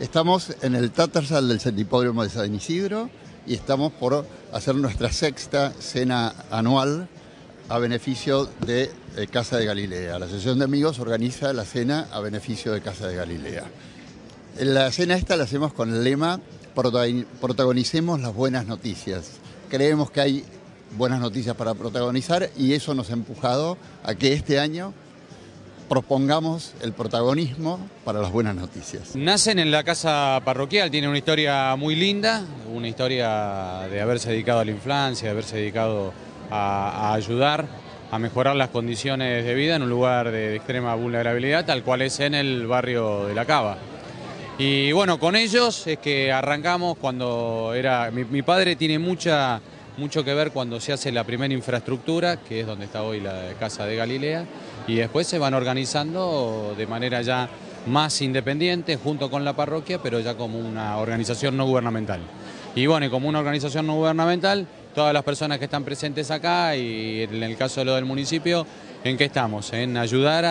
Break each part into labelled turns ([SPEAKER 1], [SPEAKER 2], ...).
[SPEAKER 1] Estamos en el Tattersall del Centro de San Isidro y estamos por hacer nuestra sexta cena anual a beneficio de Casa de Galilea. La Asociación de Amigos organiza la cena a beneficio de Casa de Galilea. La cena esta la hacemos con el lema protagonicemos las buenas noticias. Creemos que hay buenas noticias para protagonizar y eso nos ha empujado a que este año propongamos el protagonismo para las buenas noticias.
[SPEAKER 2] Nacen en la casa parroquial, tiene una historia muy linda, una historia de haberse dedicado a la infancia, de haberse dedicado a ayudar, a mejorar las condiciones de vida en un lugar de extrema vulnerabilidad, tal cual es en el barrio de La Cava. Y bueno, con ellos es que arrancamos cuando era... Mi padre tiene mucho que ver cuando se hace la primera infraestructura, que es donde está hoy la Casa de Galilea, y después se van organizando de manera ya más independiente junto con la parroquia, pero ya como una organización no gubernamental. Y bueno, y como una organización no gubernamental, todas las personas que están presentes acá, y en el caso de lo del municipio, ¿en qué estamos? En ayudar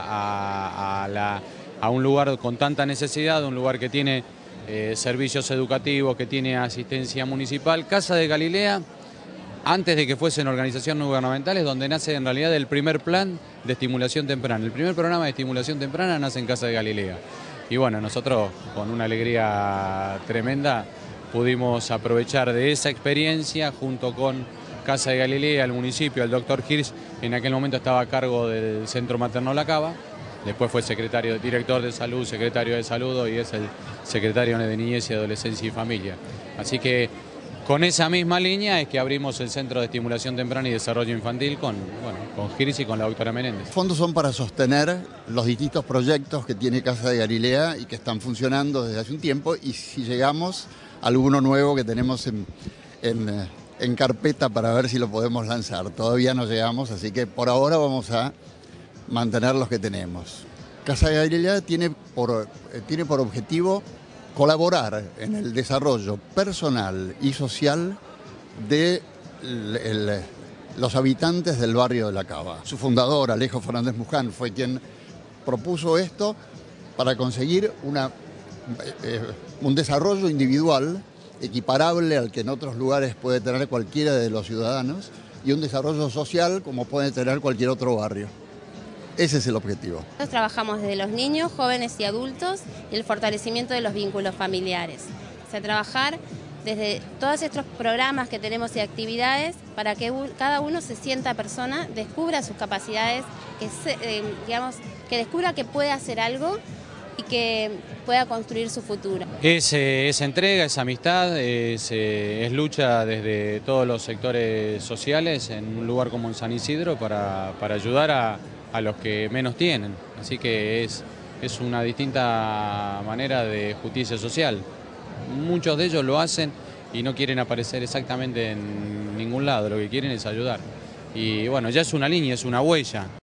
[SPEAKER 2] a un lugar con tanta necesidad, un lugar que tiene servicios educativos, que tiene asistencia municipal. Casa de Galilea, antes de que fuesen organizaciones gubernamentales, donde nace en realidad el primer plan de estimulación temprana. El primer programa de estimulación temprana nace en Casa de Galilea. Y bueno, nosotros con una alegría tremenda pudimos aprovechar de esa experiencia junto con Casa de Galilea, el municipio, el doctor Hirsch, en aquel momento estaba a cargo del Centro Materno La Cava, después fue director de salud, secretario de salud y es el secretario de Niñez y Adolescencia y Familia. Así que con esa misma línea es que abrimos el Centro de Estimulación Temprana y Desarrollo Infantil con Hirsch y con la doctora Menéndez.
[SPEAKER 1] Los fondos son para sostener los distintos proyectos que tiene Casa de Galilea y que están funcionando desde hace un tiempo, y si llegamos a alguno nuevo que tenemos en carpeta para ver si lo podemos lanzar. Todavía no llegamos, así que por ahora vamos a mantener los que tenemos. Casa de Galilea tiene por objetivo colaborar en el desarrollo personal y social de los habitantes del barrio de La Cava. Su fundador, Alejo Fernández Muján, fue quien propuso esto para conseguir un desarrollo individual equiparable al que en otros lugares puede tener cualquiera de los ciudadanos, y un desarrollo social como puede tener cualquier otro barrio. Ese es el objetivo.
[SPEAKER 3] Nosotros trabajamos desde los niños, jóvenes y adultos y el fortalecimiento de los vínculos familiares. O sea, trabajar desde todos estos programas que tenemos y actividades para que cada uno se sienta persona, descubra sus capacidades, que descubra que puede hacer algo y que pueda construir su futuro.
[SPEAKER 2] Es entrega, es amistad, es lucha desde todos los sectores sociales en un lugar como en San Isidro para ayudar a los que menos tienen. Así que es una distinta manera de justicia social. Muchos de ellos lo hacen y no quieren aparecer exactamente en ningún lado, lo que quieren es ayudar. Y bueno, ya es una línea, es una huella.